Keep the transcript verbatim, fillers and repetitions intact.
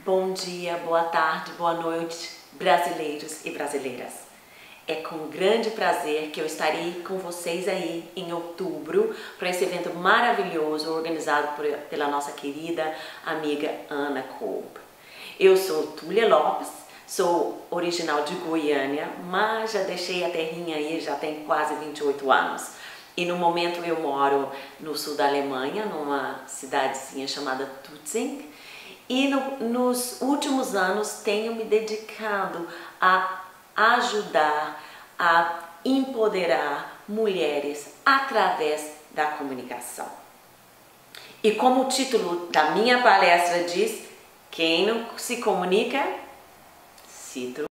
Bom dia, boa tarde, boa noite, brasileiros e brasileiras. É com grande prazer que eu estarei com vocês aí em outubro para esse evento maravilhoso organizado por, pela nossa querida amiga Ana Kolb. Eu sou Túlia Lopes, sou original de Goiânia, mas já deixei a terrinha aí já tem quase vinte e oito anos. E no momento eu moro no sul da Alemanha, numa cidadezinha chamada Tutzing. E no, nos últimos anos tenho me dedicado a ajudar, a empoderar mulheres através da comunicação. E como o título da minha palestra diz, quem não se comunica, se